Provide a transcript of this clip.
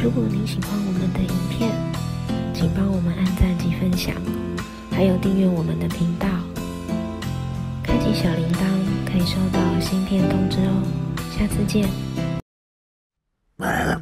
如果您喜欢我们的影片，请帮我们按赞及分享，还有订阅我们的频道，开启小铃铛，可以收到新片通知哦。下次见。